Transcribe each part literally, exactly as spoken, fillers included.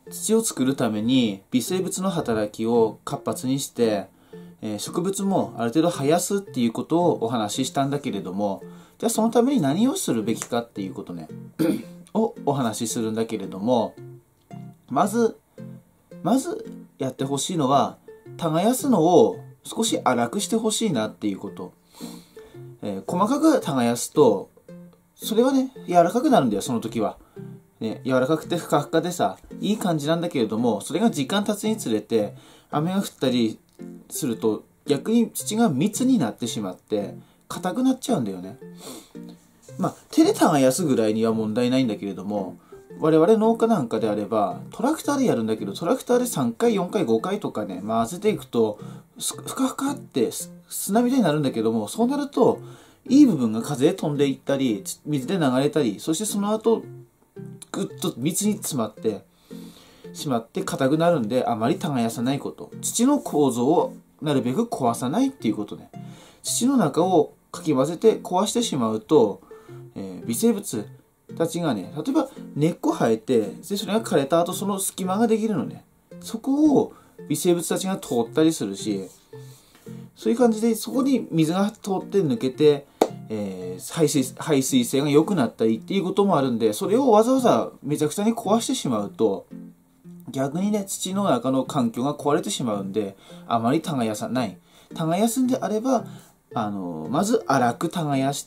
土を作るために微生物の働きを活発にして、えー、植物もある程度生やすっていうことをお話ししたんだけれども、じゃあそのために何をするべきかっていうことねをお話しするんだけれども、まずまずやってほしいのは、耕すのを少し荒くしてほしいなっていうこと。えー、細かく耕すとそれはね柔らかくなるんだよ、その時は。ね、柔らかくてふかふかでさ、いい感じなんだけれども、それが時間経つにつれて雨が降ったりすると逆に土が密になってしまって硬くなっちゃうんだよね。まあ手で耕すぐらいには問題ないんだけれども、我々農家なんかであればトラクターでやるんだけど、トラクターでさんかいよんかいごかいとかね回せていくとふかふかって砂みたいになるんだけども、そうなるといい部分が風で飛んでいったり水で流れたり、そしてその後ぐっと密に詰まってしまって硬くなるんで、あまり耕さないこと。土の構造をなるべく壊さないっていうことね。土の中をかき混ぜて壊してしまうと、えー、微生物たちがね、例えば根っこ生えて、でそれが枯れた後その隙間ができるのね。そこを微生物たちが通ったりするし、そういう感じでそこに水が通って抜けて、えー、排水排水性が良くなったりっていうこともあるんで、それをわざわざめちゃくちゃに壊してしまうと逆にね土の中の環境が壊れてしまうんで、あまり耕さない。耕すんであれば、あのまず粗く耕して、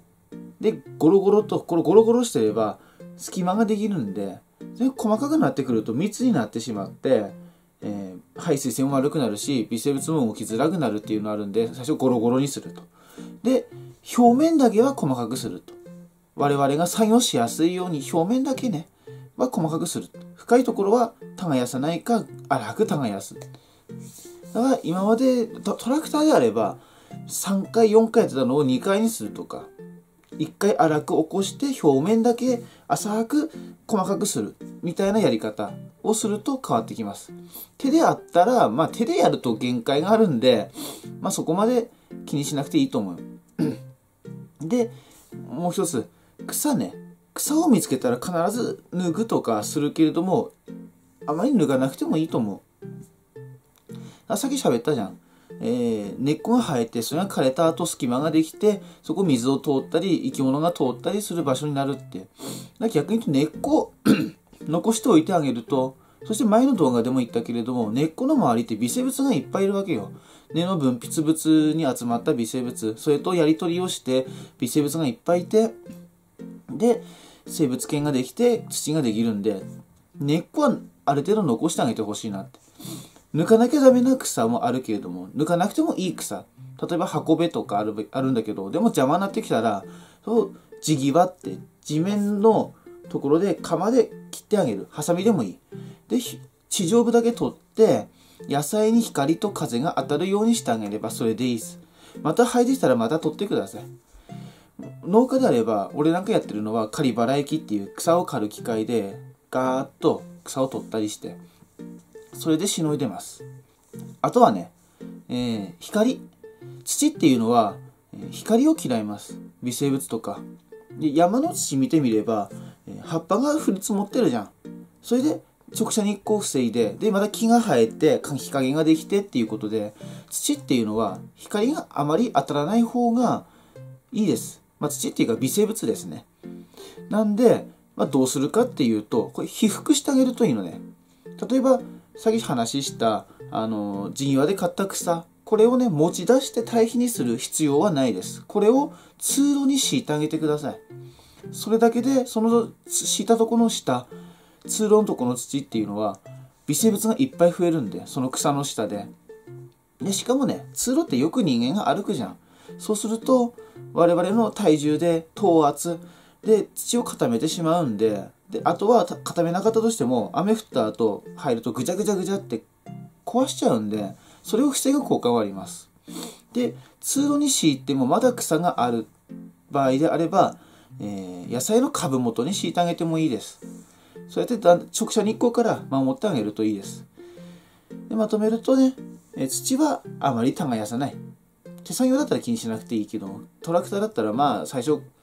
でゴロゴロとこれゴロゴロしてれば隙間ができるんで、で細かくなってくると密になってしまって、えー、排水性も悪くなるし微生物も動きづらくなるっていうのがあるんで、最初ゴロゴロにすると。で表面だけは細かくすると。我々が作業しやすいように表面だけねは細かくする。深いところは耕さないか粗く耕す。だから今までトラクターであればさんかいよんかいやってたのをにかいにするとか、いっかい粗く起こして表面だけ浅く細かくするみたいなやり方をすると変わってきます。手であったら、まあ手でやると限界があるんで、まあそこまで気にしなくていいと思う。で、もう一つ、草ね。草を見つけたら必ず脱ぐとかするけれども、あまり脱がなくてもいいと思う。さっき喋ったじゃん。えー、根っこが生えて、それが枯れた後隙間ができて、そこ水を通ったり生き物が通ったりする場所になるって。だ逆に言うと根っこを残しておいてあげると、そして前の動画でも言ったけれども、根っこの周りって微生物がいっぱいいるわけよ。根の分泌物に集まった微生物、それとやり取りをして微生物がいっぱいいて、で生物圏ができて土ができるんで、根っこはある程度残してあげてほしいなって。抜かなきゃダメな草もあるけれども、抜かなくてもいい草、例えば運べとかあるあるんだけど、でも邪魔になってきたらそう地際って地面のところで鎌で切ってあげる。ハサミでもいい。で地上部だけ取って野菜に光と風が当たるようにしてあげればそれでいいです。また生えてきたらまた取ってください。農家であれば俺なんかやってるのは刈り払い機っていう草を刈る機械でガーッと草を取ったりして、それでしのいでます。あとはね、えー、光土っていうのは光を嫌います。微生物とかで山の土見てみれば葉っぱが降り積もってるじゃん。それで直射日光を防いで、でまた木が生えて日陰ができてっていうことで、土っていうのは光があまり当たらない方がいいです。まあ、土っていうか微生物ですね。なんで、まあ、どうするかっていうと、これ被覆してあげるといいのね。例えばさっき話したあの地庭で買った草、これをね持ち出して堆肥にする必要はないです。これを通路に敷いてあげてください。それだけでその敷いたところの下、通路のところの土っていうのは微生物がいっぱい増えるんで、その草の下で。でしかもね、通路ってよく人間が歩くじゃん。そうすると我々の体重で等圧で土を固めてしまうんで、であとは固めなかったとしても雨降った後入るとぐちゃぐちゃぐちゃって壊しちゃうんで、それを防ぐ効果はあります。で通路に敷いてもまだ草がある場合であれば、えー、野菜の株元に敷いてあげてもいいです。そうやって直射日光から守ってあげるといいです。でまとめるとね、え土はあまり耕さない。手作業だったら気にしなくていいけど、トラクターだったらまあ最初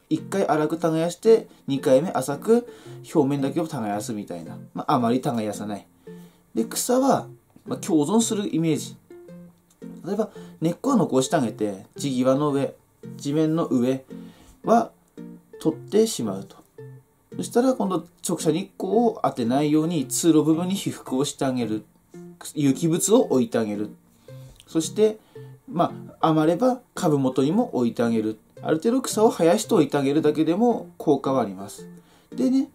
いっかい粗く耕してにかいめ浅く表面だけを耕すみたいな、まあ、あまり耕さない。で草は、まあ、共存するイメージ。例えば根っこは残してあげて地際の上、地面の上は取ってしまうと。そしたら今度直射日光を当てないように通路部分に被覆をしてあげる、有機物を置いてあげる。そしてまあ余れば株元にも置いてあげる。ある程度草を生やしておいてあげるだけでも効果はあります。でね、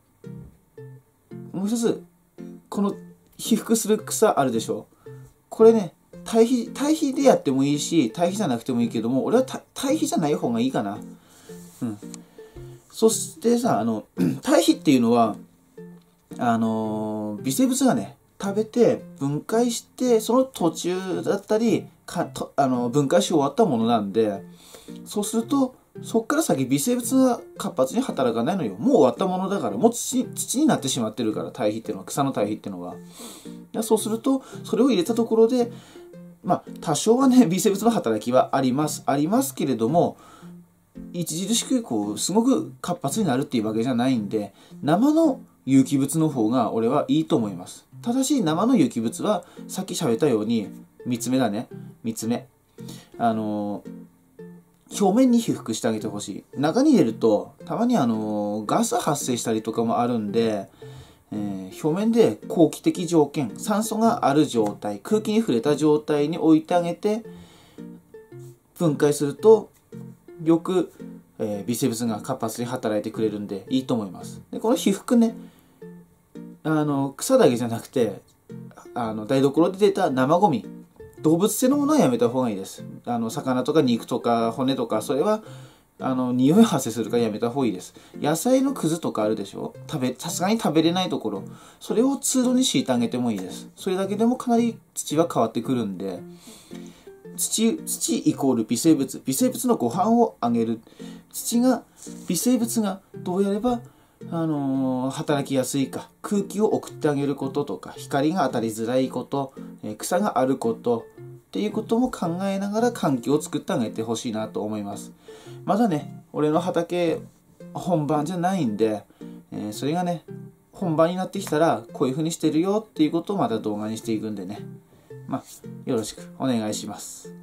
もう一つこの被覆する草あるでしょ。これね、堆肥堆肥でやってもいいし堆肥じゃなくてもいいけども、俺は堆肥じゃない方がいいかな。うん。そしてさ、あの堆肥っていうのはあの微生物がね食べて分解して、その途中だったりかとあの分解し終わったものなんで、そうするとそっから先微生物が活発に働かないのよ。もう終わったものだから、もう 土, 土になってしまってるから、堆肥っていうのは、草の堆肥っていうのは。そうするとそれを入れたところで、まあ多少はね微生物の働きはありますありますけれども、著しくこうすごく活発になるっていうわけじゃないんで、生の有機物の方が俺はいいと思います。ただし生の有機物はさっき喋ったようにみっつめだね。みっつめ、あの表面に被覆してあげてほしい。中に入れるとたまにあのガス発生したりとかもあるんで、えー、表面で後期的条件、酸素がある状態、空気に触れた状態に置いてあげて分解するとよく、えー、微生物が活発に働いてくれるんでいいと思います。でこの被覆ね、あの草だけじゃなくて、あの台所で出た生ゴミ、動物性のものはやめた方がいいです。あの魚とか肉とか骨とか、それはあの匂い発生するからやめた方がいいです。野菜のくずとかあるでしょ、食べさすがに食べれないところ、それを通路に敷いてあげてもいいです。それだけでもかなり土は変わってくるんで、土土イコール微生物、微生物のご飯をあげる。土が微生物がどうやればあのー、働きやすいか、空気を送ってあげることとか、光が当たりづらいこと、えー、草があることっていうことも考えながら環境を作ってあげてほしいなと思います。まだね俺の畑本番じゃないんで、えー、それがね本番になってきたらこういう風にしてるよっていうことをまた動画にしていくんでね、まあよろしくお願いします。